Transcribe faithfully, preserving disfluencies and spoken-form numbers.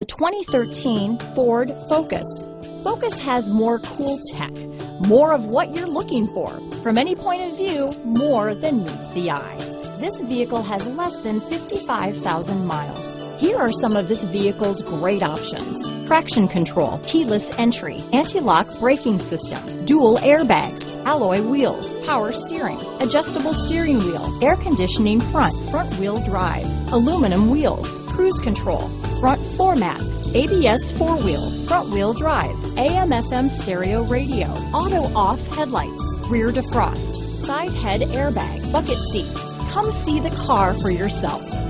The twenty thirteen Ford Focus. Focus has more cool tech, more of what you're looking for. From any point of view, more than meets the eye. This vehicle has less than fifty-five thousand miles. Here are some of this vehicle's great options: traction control, keyless entry, anti-lock braking system, dual airbags, alloy wheels, power steering, adjustable steering wheel, air conditioning front, front wheel drive, aluminum wheels, cruise control, front floor mats, A B S four-wheel, front-wheel drive, A M F M stereo radio, auto-off headlights, rear defrost, side head airbag, bucket seats. Come see the car for yourself.